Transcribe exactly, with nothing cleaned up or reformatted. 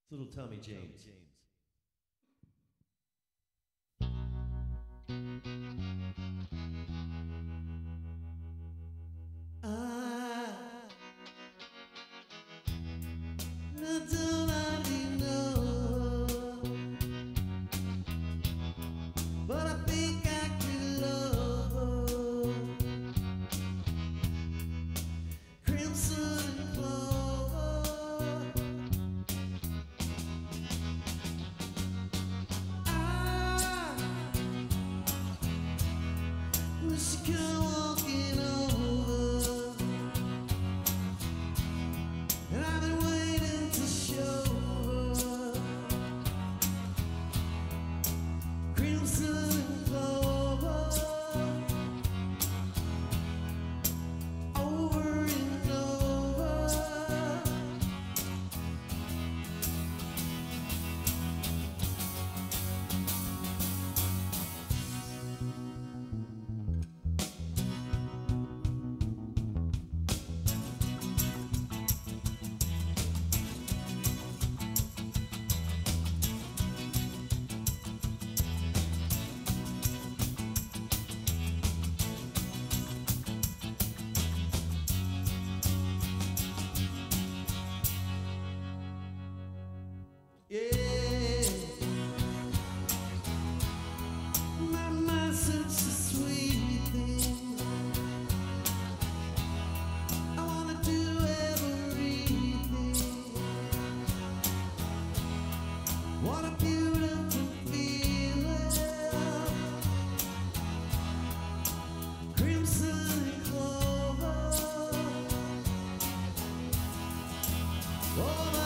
It's little Tommy James. I don't already know, but I think I could love crimson and clover. I wish you could walking over, and I've been waiting to show her crimson and clover over and over. Yeah, my mind's such a sweet thing. I wanna do everything. What a beautiful feeling, crimson and clover. Oh,